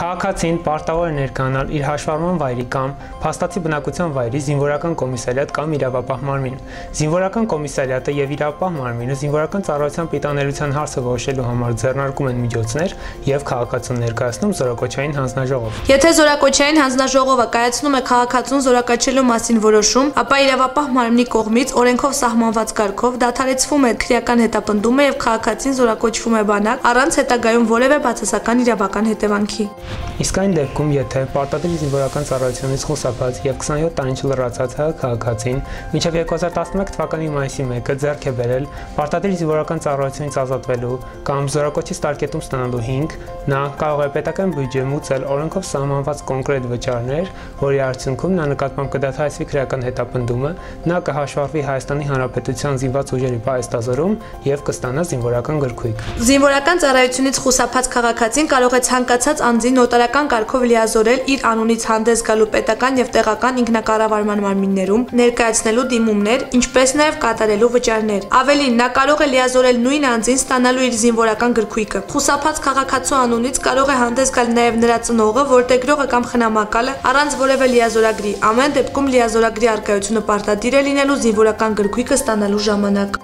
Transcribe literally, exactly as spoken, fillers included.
Քաղաքացին պարտավոր է ներկայանալ իր հաշվառման վայրի կամ փաստացի բնակության վայրի զինվորական կոմիսարիատ կամ իրավապահ մարմին։ Զինվորական կոմիսարիատը եւ իրավապահ մարմինը զինվորական ծառայության պիտաներության հարցը որոշելու համար ձեռնարկում են միջոցներ եւ քաղաքացուն ներկայացնում զորակոչային հանձնաժողով։ Եթե զորակոչային հանձնաժողովը կայացնում է քաղաքացուն զորակոչելու մասին որոշում, ապա իրավապահ մարմնի կողմից օրենքով սահմանված կարգով դադարեցվում է քրեական հետապնդումը եւ քաղաքացին զորակոչվում է բանակ առանց հետագայում որևէ բացասական իրավական հետևանքի։ Իսկ այն դեպքում, եթե պարտադիր զինվորական ծառայությունից խուսափած եւ քսանյոթ տարին չլրացած հայ քաղաքացին մինչեւ երկու հազար տասնմեկ թվականի մայիսի մեկը ձեռք է բերել պարտադիր զինվորական ծառայությունից ազատվելու կամ զորակոչի ստարկետում ստանալու հիմք, նա կարող է պետական բյուջե մուծել օրենքով սահմանված կոնկրետ վճարներ, որի արդյունքում նա նկատմամբ կդադարեցվի քրեական հետապնդումը, նա կհաշվառվի Հայաստանի Հանրապետության զինված ուժերի պայստազորում եւ կստանա զինվորական գրքույկ։ Զինվորական ծառայությունից խուսափած քաղաքացին կարող է ցանկացած անձին նոտարական կարգով լիազորել իր անունից հանդես գալու պետական եւ տեղական ինքնակառավարման մարմիններում, ներկայացնելու դիմումներ, ինչպես նաեւ կատարելու վճարներ։ Ավելին, նա կարող է լիազորել նույն անձին ստանալու իր զինվորական գրքույկը։ Խուսափած քաղաքացու անունից կարող է հանդես գալ նաեւ նրա ծնողը, որտեգրողը կամ խնամակալը առանց որևէ լիազորագրի։ Ամեն դեպքում լիազորագրի առկայությունը պարտադիր է լինելու զինվորական գրքույկը ստանալու ժամանակ։